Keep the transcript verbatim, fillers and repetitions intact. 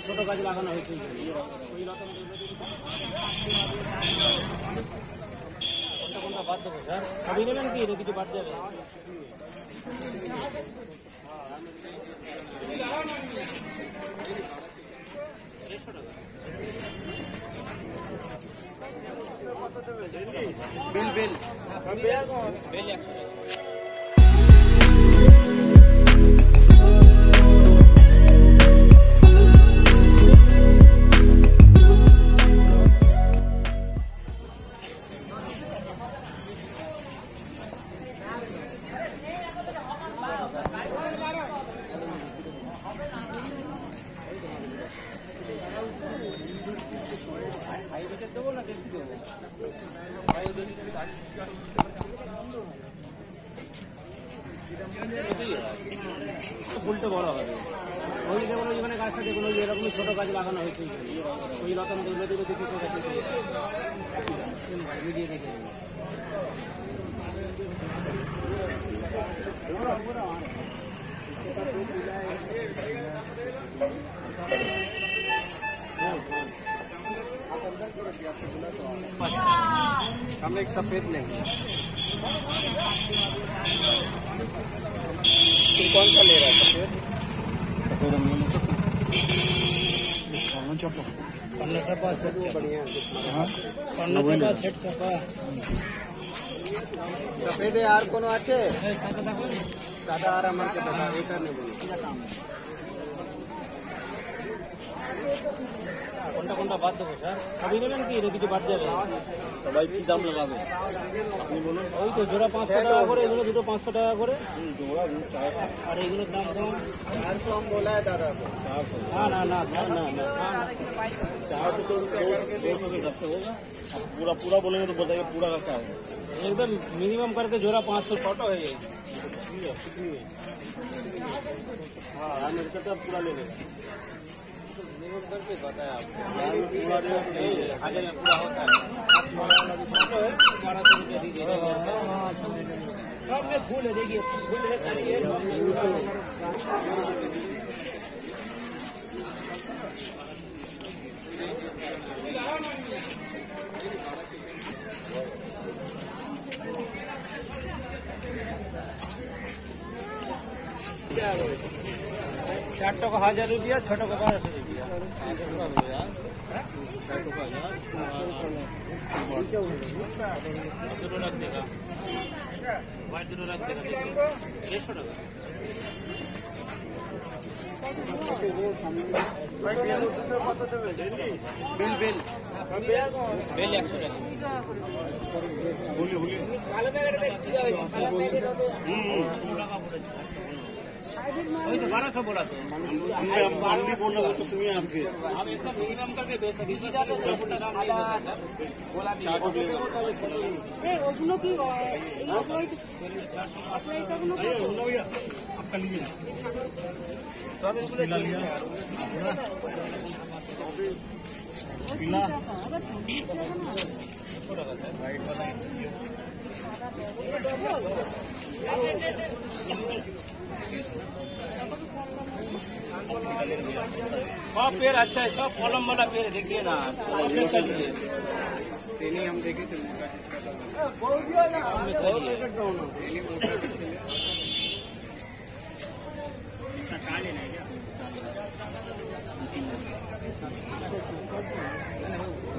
ছোট গাছ লাগানো হয়েছে ওই রকম কোনটা কোনটা বাদ দেবো স্যার সবই নেবেন কি এটা কিছু বাদ যাবে बिल बिल बिल একশো দেবো না দেশি দেবো ফুলটা বড় হবে ওই যেমন ওইখানে গাছটা যেগুলো এরকমই ছোট গাছ লাগানো হয়েছে ওই রকম দেখলে দেখে দেখে মিডিয়ে দেখে हम एक सफेद लेंगे कौन सा ले रहा है सफेद सफेद हम पन्ना चपा सेट बढ़िया पन्ना चपा सेट चपा सफेद यार कोनो आछे दादा আর আমাকে দাদা এটা নেব কোনটা কোনটা বাদ দেবো স্যার সবই নেবেন কি এটা কিছু বাদ যাবে সবাই কি দাম লাগাবে আপনি বলুন ওই তো জোড়া পাঁচশো টাকা করে এগুলো দুটো পাঁচশো টাকা করে জোড়া আর এগুলোর দাম কম চারশো हम बोला है दादा ना ना ना ना ना चार सौ दो सौ के हिसाब से होगा पूरा पूरा बोलेंगे तो बताइए पूरा का क्या होगा एकदम मिनिमम करके जोड़ा पाँच सौ छोटा है ये हाँ मेरे को पूरा ले लेगा मिनिमम करके बताया आपको पूरा हजार में पूरा होता है बारह सौ रुपया दीजिए सब में फूल है देखिए फूल है चार टका हजार रुपया छह टका बारह सौ रुपया रख देगा रख देगा छह सौ टका बिल बिल बिल একশো টাকা वही तो बारह सौ बोला तो मंडी बोल रहा तो सुनिए आपके आप एकदम मिनिमम करके दो सौ बीस हजार बोला आपका लीजिए पीला सब पेड़ अच्छा है सब कॉलम वाला पेड़ देखिए ना चलिए हम देखे थे क्या